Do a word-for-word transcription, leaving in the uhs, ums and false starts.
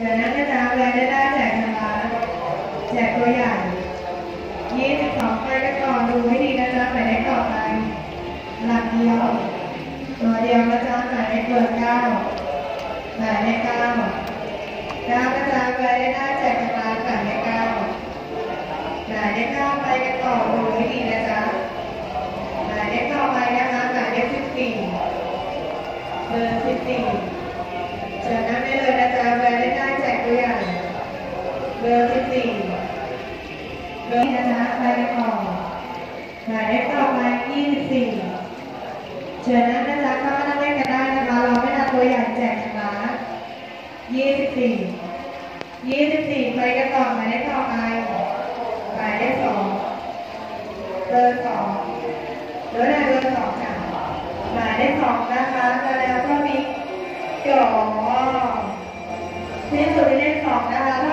ดี๋ยวนั้นนะจ๊ะแวร์ได้ได้แจกนะคะแจกตัวอย่างยี่สิบสองไปกันก่อนดูให้ดีนะจ๊ะหมายเลขต่อไปหลักเดียวตัวเดียวนะจ๊ะหมายเลขเบอร์เก้าหมายเลขเก้าเก้านะจ๊ะแวร์ได้ได้แจกนะคะหมายเลขเก้าหมายเลขเก้าไปกันก่อนดูให้ดีนะจ๊ะหมายเลขต่อไปนะคะหมายเลขสิบสี่เบอร์สิบสี่เชิญนั่งได้เลยนะจ๊ะแวร์ได้ได้แจกตัวอย่างเบอร์สิบสี่เบอร์นะจ๊ะไปกันก่อนหมายเลขต่อไปยี่สิบสี่เชิญนั่งนะจ๊ะเข้ามานั่งเล่นกันได้นะคะเราไม่ทำตัวอย่างแจกนะคะยี่สิบสี่ยี่สิบสี่ไปกันต่อหมายเลขต่อไปหมายเลขสองเบอร์สองเบอร์ไหนเบอร์สองค่ะหมายเลขสองนะคะแล้วก็มีจ่อที่สุดเลขสองนะคะ